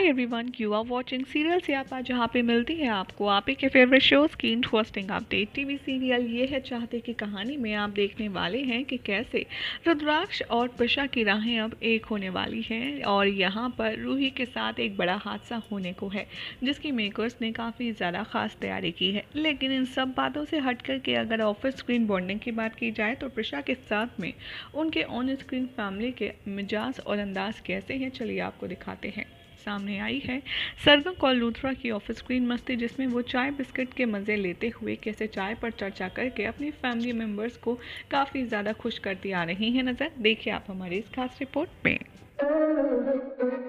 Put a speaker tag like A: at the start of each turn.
A: Hi everyone, you are watching serial Siyapa, जहाँ पे मिलती है आपको आप ही के फेवरेट शोज़ की इंटरेस्टिंग अपडेट। टीवी सीरियल ये है चाहते की कहानी में आप देखने वाले हैं कि कैसे रुद्राक्ष और प्रशा की राहें अब एक होने वाली हैं और यहाँ पर रूही के साथ एक बड़ा हादसा होने को है, जिसकी मेकर्स ने काफ़ी ज़्यादा ख़ास तैयारी की है। लेकिन इन सब बातों से हट कर के अगर ऑफ स्क्रीन बॉन्डिंग की बात की जाए तो प्रशा के साथ में उनके ऑन स्क्रीन फैमिली के मिजाज और अंदाज कैसे हैं, चलिए आपको दिखाते हैं। सामने आई है सरगम कौल लूथरा की ऑफ स्क्रीन मस्ती, जिसमें वो चाय बिस्किट के मज़े लेते हुए कैसे चाय पर चर्चा करके अपनी फैमिली मेम्बर्स को काफ़ी ज़्यादा खुश करती आ रही हैं नज़र। देखिए आप हमारी इस खास रिपोर्ट में।